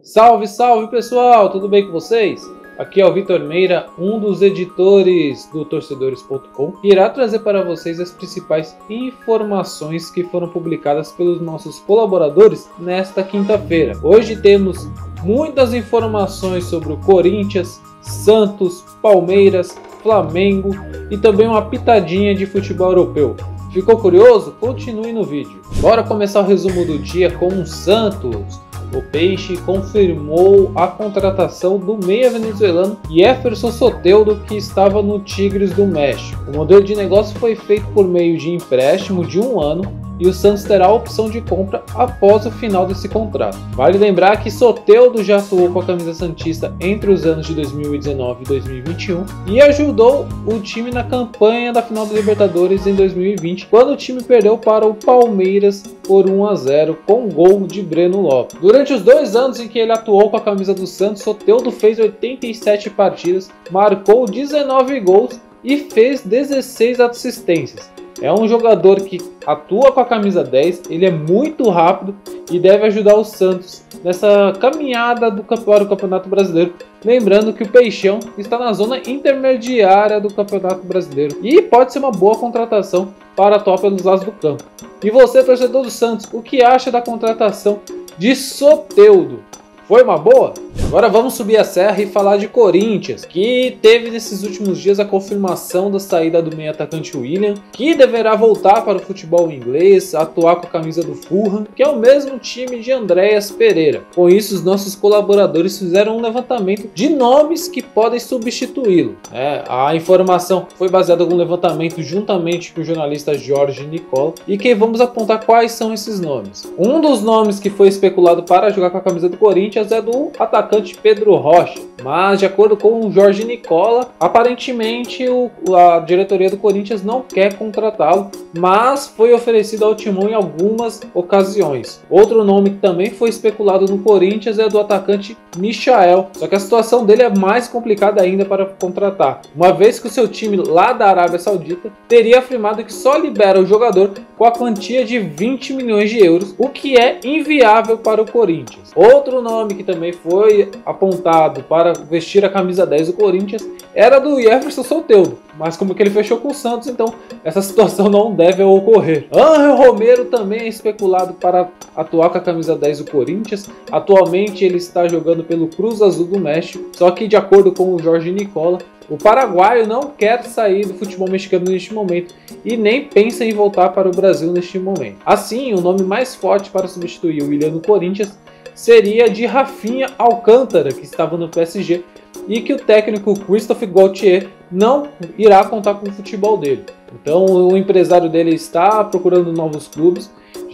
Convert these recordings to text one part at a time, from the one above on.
Salve, salve pessoal, tudo bem com vocês? Aqui é o Vitor Meira, um dos editores do Torcedores.com, que irá trazer para vocês as principais informações que foram publicadas pelos nossos colaboradores nesta quinta-feira. Hoje temos muitas informações sobre o Corinthians, Santos, Palmeiras, Flamengo e também uma pitadinha de futebol europeu. Ficou curioso? Continue no vídeo. Bora começar o resumo do dia com o Santos. O Peixe confirmou a contratação do meia venezuelano Jefferson Soteldo, que estava no Tigres do México. O modelo de negócio foi feito por meio de empréstimo de 1 ano e o Santos terá a opção de compra após o final desse contrato. Vale lembrar que Soteldo já atuou com a camisa santista entre os anos de 2019 e 2021 e ajudou o time na campanha da final da Libertadores em 2020, quando o time perdeu para o Palmeiras por 1-0 com gol de Breno Lopes. Durante os 2 anos em que ele atuou com a camisa do Santos, Soteldo fez 87 partidas, marcou 19 gols e fez 16 assistências. É um jogador que atua com a camisa 10, ele é muito rápido e deve ajudar o Santos nessa caminhada para o Campeonato Brasileiro. Lembrando que o Peixão está na zona intermediária do Campeonato Brasileiro e pode ser uma boa contratação para atuar pelos lados do campo. E você, torcedor do Santos, o que acha da contratação de Soteldo? Foi uma boa? Agora vamos subir a serra e falar de Corinthians, que teve nesses últimos dias a confirmação da saída do meio atacante William, que deverá voltar para o futebol inglês, atuar com a camisa do Fulham, que é o mesmo time de Andréas Pereira. Com isso, os nossos colaboradores fizeram um levantamento de nomes que podem substituí-lo. A informação foi baseada em um levantamento juntamente com o jornalista Jorge Nicola, e que vamos apontar quais são esses nomes. Um dos nomes que foi especulado para jogar com a camisa do Corinthians é do atacante Pedro Rocha, mas de acordo com o Jorge Nicola, aparentemente a diretoria do Corinthians não quer contratá-lo, mas foi oferecido ao Timão em algumas ocasiões. Outro nome que também foi especulado no Corinthians é do atacante Michael, só que a situação dele é mais complicada ainda para contratar, uma vez que o seu time lá da Arábia Saudita teria afirmado que só libera o jogador com a quantia de 20 milhões de euros, o que é inviável para o Corinthians. Outro nome que também foi apontado para vestir a camisa 10 do Corinthians era do Jefferson Soteldo, mas como que ele fechou com o Santos, então essa situação não deve ocorrer. Ángel Romero também é especulado para atuar com a camisa 10 do Corinthians. Atualmente ele está jogando pelo Cruz Azul do México, só que de acordo com o Jorge Nicola, o paraguaio não quer sair do futebol mexicano neste momento e nem pensa em voltar para o Brasil neste momento. Assim, o nome mais forte para substituir o William no Corinthians seria de Rafinha Alcântara, que estava no PSG, e que o técnico Christophe Galtier não irá contar com o futebol dele. Então o empresário dele está procurando novos clubes,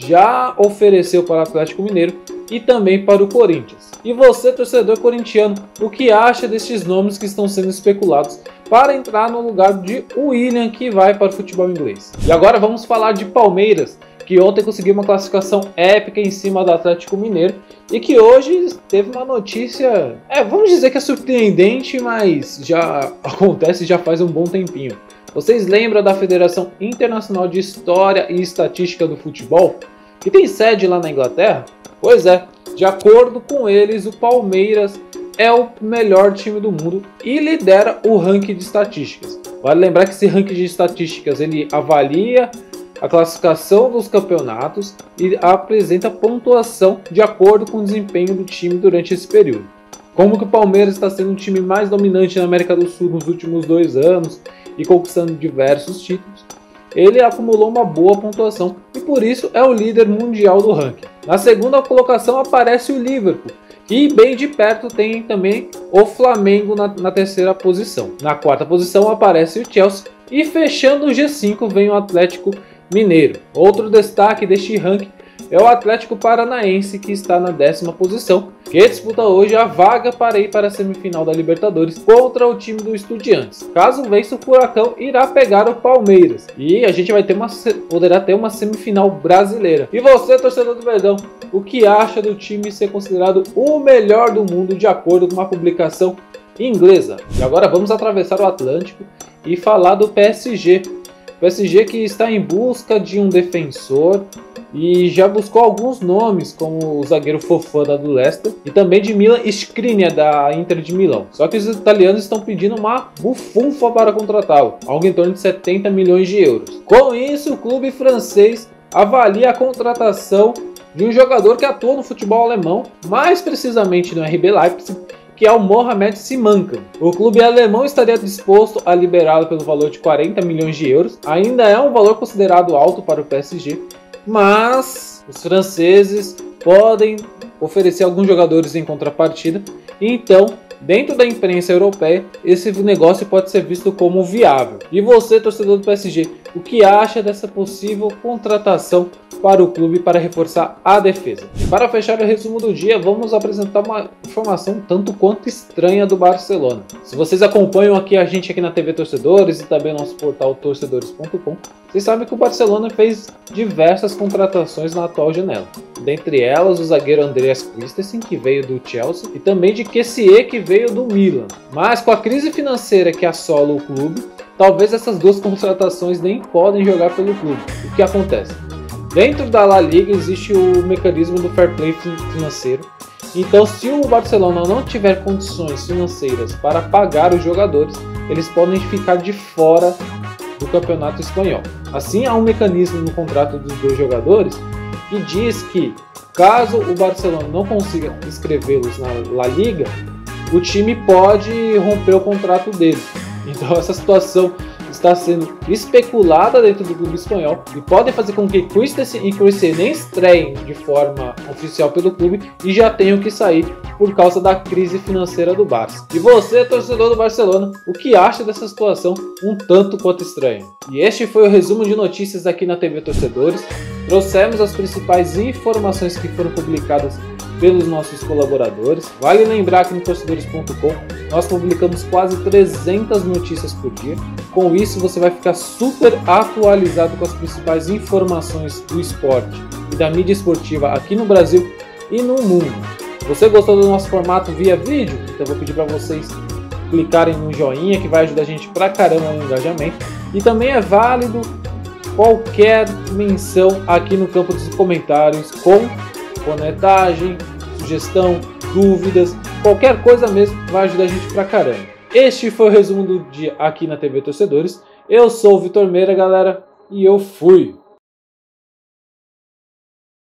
já ofereceu para o Atlético Mineiro e também para o Corinthians. E você, torcedor corintiano, o que acha destes nomes que estão sendo especulados para entrar no lugar de William, que vai para o futebol inglês? E agora vamos falar de Palmeiras, que ontem conseguiu uma classificação épica em cima do Atlético Mineiro e que hoje teve uma notícia, vamos dizer que é surpreendente, mas já acontece já faz um bom tempinho. Vocês lembram da Federação Internacional de História e Estatística do Futebol, que tem sede lá na Inglaterra? Pois é, de acordo com eles, o Palmeiras é o melhor time do mundo e lidera o ranking de estatísticas. Vale lembrar que esse ranking de estatísticas ele avalia a classificação dos campeonatos e apresenta pontuação de acordo com o desempenho do time durante esse período. Como que o Palmeiras está sendo o time mais dominante na América do Sul nos últimos 2 anos e conquistando diversos títulos, ele acumulou uma boa pontuação e por isso é o líder mundial do ranking. Na segunda colocação aparece o Liverpool, e bem de perto tem também o Flamengo na terceira posição. Na quarta posição aparece o Chelsea e fechando o G5 vem o Atlético Mineiro. Outro destaque deste ranking é o Atlético Paranaense, que está na 10ª posição, que disputa hoje a vaga para ir para a semifinal da Libertadores contra o time do Estudiantes. Caso vença, o Furacão irá pegar o Palmeiras e a gente poderá ter uma semifinal brasileira. E você, torcedor do Verdão, o que acha do time ser considerado o melhor do mundo de acordo com uma publicação inglesa? E agora vamos atravessar o Atlântico e falar do PSG. PSG que está em busca de um defensor e já buscou alguns nomes, como o zagueiro Fofana do Leicester e também de Milan Skriniar da Inter de Milão. Só que os italianos estão pedindo uma bufunfa para contratá-lo, algo em torno de 70 milhões de euros. Com isso, o clube francês avalia a contratação de um jogador que atua no futebol alemão, mais precisamente no RB Leipzig, que é o Mohamed Simakan. O clube alemão estaria disposto a liberá-lo pelo valor de 40 milhões de euros. Ainda é um valor considerado alto para o PSG, mas os franceses podem oferecer alguns jogadores em contrapartida. Então, dentro da imprensa europeia, esse negócio pode ser visto como viável. E você, torcedor do PSG, o que acha dessa possível contratação para o clube para reforçar a defesa? E para fechar o resumo do dia, vamos apresentar uma informação tanto quanto estranha do Barcelona. Se vocês acompanham a gente aqui na TV Torcedores e também nosso portal torcedores.com, vocês sabem que o Barcelona fez diversas contratações na atual janela. Dentre elas, o zagueiro Andreas Christensen, que veio do Chelsea, e também de Kessié, que veio do Milan. Mas com a crise financeira que assola o clube, talvez essas duas contratações nem podem jogar pelo clube. O que acontece? Dentro da La Liga existe o mecanismo do fair play financeiro. Então, se o Barcelona não tiver condições financeiras para pagar os jogadores, eles podem ficar de fora do campeonato espanhol. Assim, há um mecanismo no contrato dos dois jogadores que diz que, caso o Barcelona não consiga inscrevê-los na La Liga, o time pode romper o contrato deles. Então, essa situação está sendo especulada dentro do clube espanhol e pode fazer com que Christensen e Kessié nem estreiem de forma oficial pelo clube e já tenham que sair por causa da crise financeira do Barça. E você, torcedor do Barcelona, o que acha dessa situação um tanto quanto estranha? E este foi o resumo de notícias aqui na TV Torcedores. Trouxemos as principais informações que foram publicadas pelos nossos colaboradores. Vale lembrar que no torcedores.com nós publicamos quase 300 notícias por dia. Com isso você vai ficar super atualizado com as principais informações do esporte e da mídia esportiva aqui no Brasil e no mundo. Você gostou do nosso formato via vídeo? Então eu vou pedir para vocês clicarem no joinha, que vai ajudar a gente pra caramba no engajamento. E também é válido qualquer menção aqui no campo dos comentários com cornetagem, sugestão, dúvidas, qualquer coisa mesmo vai ajudar a gente pra caramba. Este foi o resumo do dia aqui na TV Torcedores. Eu sou o Vitor Meira, galera, e eu fui!